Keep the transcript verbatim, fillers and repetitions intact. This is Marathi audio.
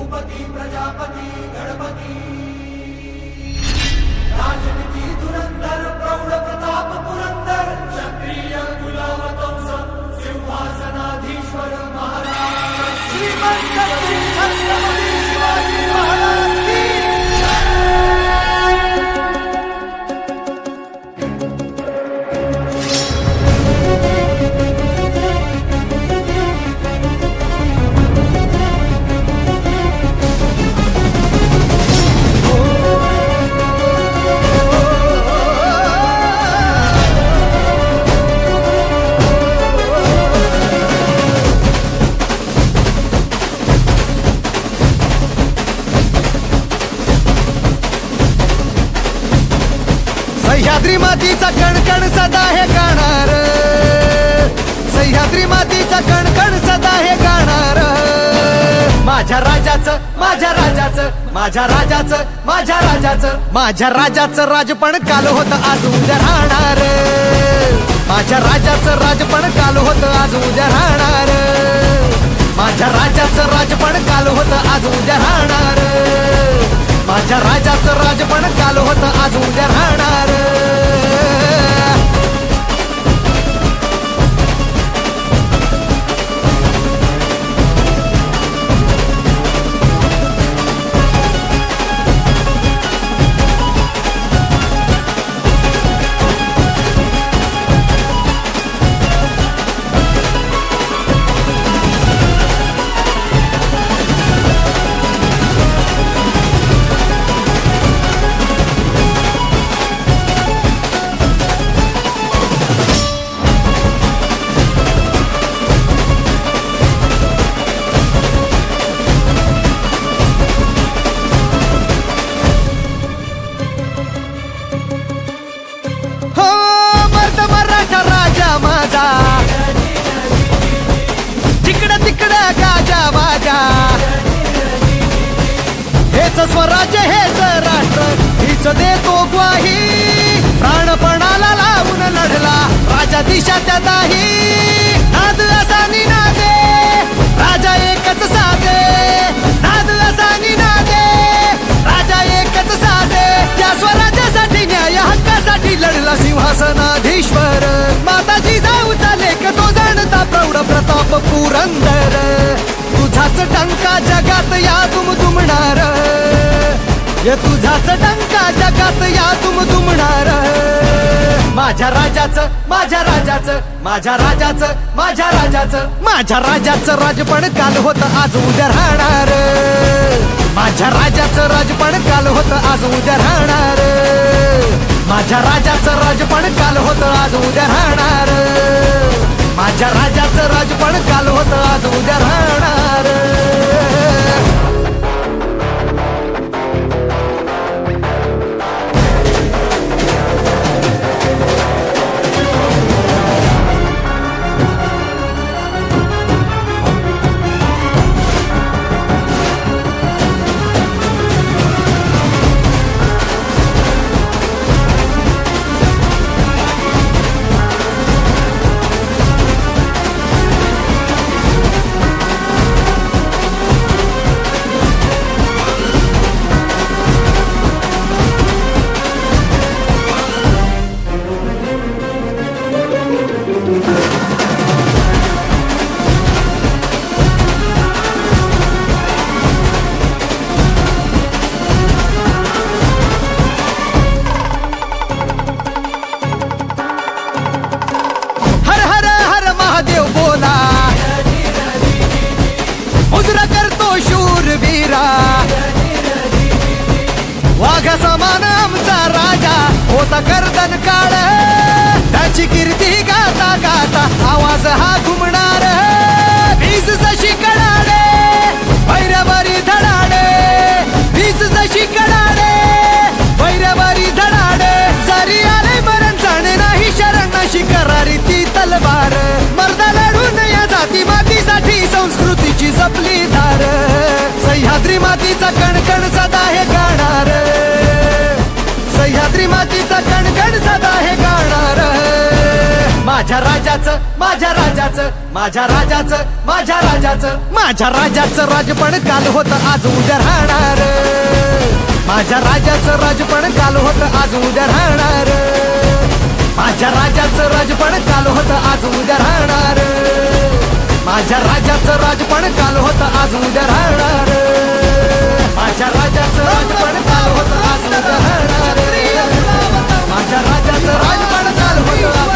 भूपती प्रजापती गणपती राजनीती धुरंधर प्रौढ प्रताप पुरंदर क्षत्रिय कुलवतंस सिंहासनाधीश्वर महाराज श्रीमंत छत्रपती शिवाजी महाराज की सह्याद्री मातीचा कणकण सदा हे गाणार, सह्याद्री मातीचा कणकण सदा हे गाणार. माझ्या राजाचं माझ्या राजाचं माझ्या राजाचं माझ्या राजाचं माझ्या राजाचं राजपण काल होतं आज उद्या राहणार. माझ्या राजाचं राजपण काल होतं आज उद्या राहणार. माझ्या राजाचं राजपण काल होतं आज उद्या राहणार. माझ्या राजाचं राजपण काल होतं आज उद्या राहणार. तिकडं तिकडं गाजा वाजा, हेच स्वराज्य हेच राष्ट्र हीच देतो ग्वाही. प्राणपणाला लावून लढला राजा दिशा त्या दाही. नाद असा निनादे राजा एकच साधे, नाद असा निनादे राजा एकच साधे. त्या स्वराज्यासाठी न्याय हक्कासाठी लढला सिंहासनाधीश्वर. माताजी जाऊ चाले तो जाणता प्रौढ प्रताप पुरंदर. तुझाच टंका जगात या तुम दुमणार, ये तुझाच टंका जगात या तुम दुमणार. माझ्या राजाचं माझ्या राजाचं माझ्या राजाचं माझ्या राजाचं माझ्या राजाचं राजपण काल होतं आज उद्या राहणार. माझ्या राजाचं राजपण काल होतं आज उद्या राहणार. माझ्या राजाचं राजपण काल होतं आज उद्या राहणार. माझ्या राजाचं राजपण काल होतं आज उद्या राहणार. वाघा समान आमचा राजा होता गर्दन काळ. त्याची कीर्ती गाता गाता आवाज हा घुमणार. वीज जशी कडाडे भैरवरी धडाडे, वीज जशी कडाडे भैरवरी धडाडे. जरी आले मरण जाणे नाही शरणाशी करारी ती तलवार. मर्दा लढून या जाती मातीसाठी संस्कृतीची जपली धार. सह्याद्री मातीचा कणकण सदा हे गाणार, सह्याद्री मातीचा कणकण सदा हे गाणार. माझ्या माझ्या राजाचं माझ्या राजाचं माझ्या राजाचं माझ्या राजाचं माझ्या राजाचं राजपण काल होतं आज उद्या राहणार माझ्या राजाचं राजपण काल होतं आज उद्या राहणार माझ्या राजाचं राजपण काल होतं आज उद्या राहणार माझ्या राजाचं राजपण काल होतं आज उद्या राहणार माझ्या राजाचं राजपण काल होतं आज उद्या राहणार माझ्या राजाचं राजपण काल होतं